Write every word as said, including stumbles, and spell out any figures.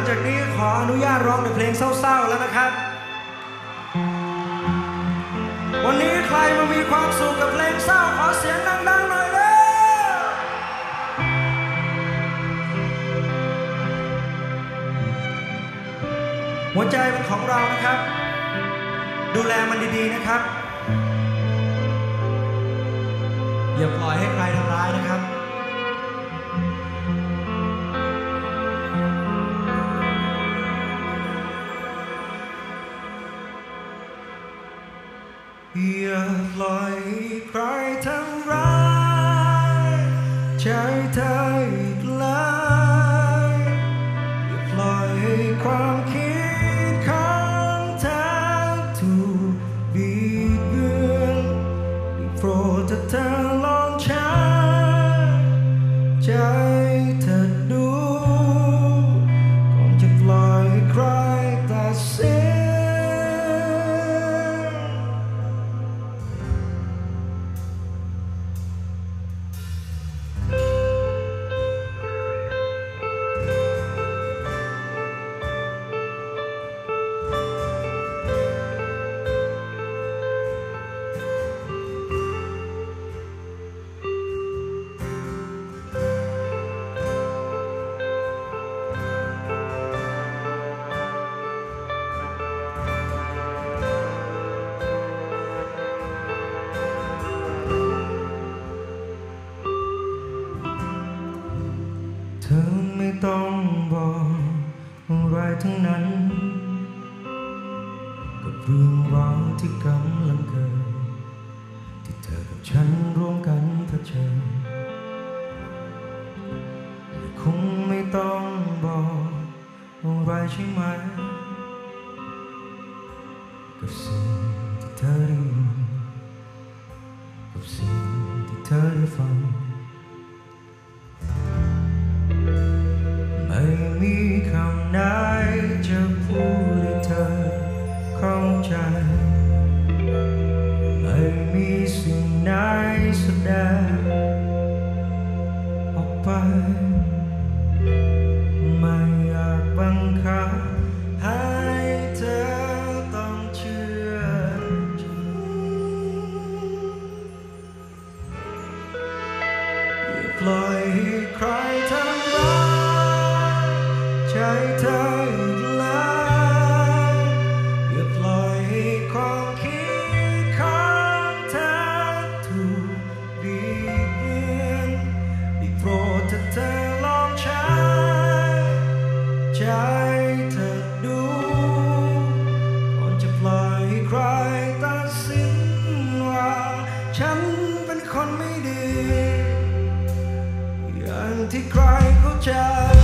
จากนี้ขออนุญาตร้องในเพลงเศร้าๆแล้วนะครับวันนี้ใครมามีความสุขกับเพลงเศร้าขอเสียงดังๆหน่อยเลยหัวใจเป็นของเรานะครับดูแลมันดีๆนะครับอย่าปล่อยให้ใครทำร้ายนะครับอย่าปล่อยใครทำร้ายใจเธออีกเลยอย่าปล่อยให้ความคิดของเธอถูกบิดเบือนได้โปรดเธอเธอลองใช้ใจเธอดูก่อนจะปล่อยใครตัดสินเธอไม่ต้องบอกอะไรทั้งนั้นกับเรื่องราวที่กำลังเกิดที่เธอกับฉันร่วมกันเผชิญและคงไม่ต้องบอกอะไรใช่ไหมกับสิ่งที่เธอได้ยินกับสิ่งที่เธอได้ฟังไม่มีคำไหนจะพูดให้เธอเข้าใจไม่มีสิ่งไหนแสดงออกไปไม่อยากบังคับให้เธอต้องเชื่อใจอย่าปล่อยให้ใครทำร้ายใจเธออีกแล้วอย่าปล่อยให้ความคิดของเธอถูกบิดเบือนได้โปรดเธอเธอลองใช้ใจเธอดูก่อนจะปล่อยให้ใครตัดสินว่าฉันเป็นคนไม่ดีอย่างที่ใครเข้าใจ